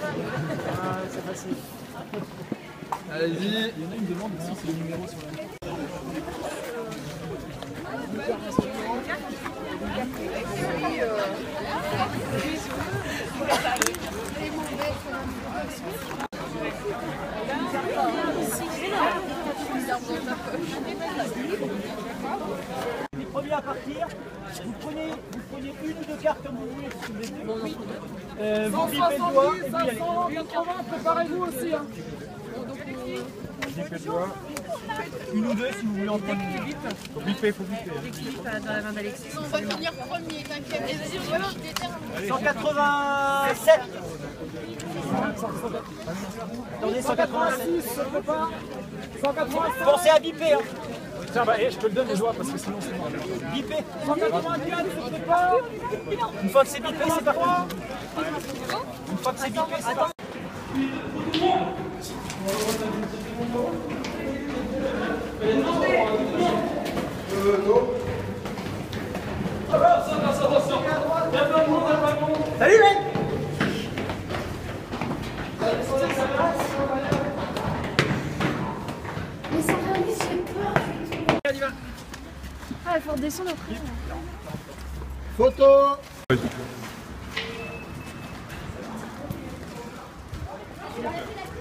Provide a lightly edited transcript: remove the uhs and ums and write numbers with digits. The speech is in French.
Ah, c'est facile. Allez-y. Il y en a une demande ici, c'est le numéro sur la... Les premiers à partir, vous prenez une ou deux cartes comme vous voulez. Vous bipez le doigt et vous y allez. 180, préparez-vous aussi. Hein. Bipez le doigt. Une ou deux si vous voulez en prendre une. Bipez, il faut bipper. Dans la main d'Alexis. On va finir premier, t'inquiète. Et vas-y, voilà, je détermine. 187. Attendez, 186. Ça peut pas. 187. Pensez à biper. Hein. Tiens, bah, je te le donne les joies parce que sinon c'est mort. Bipez. 184, ça peut pas. Une fois que c'est bipé, c'est parti. Une fois que c'est bipé, c'est parti. Salut mec. Mais ça réalise, j'ai peur. Ah, il faut redescendre après. Photo. Il a fait la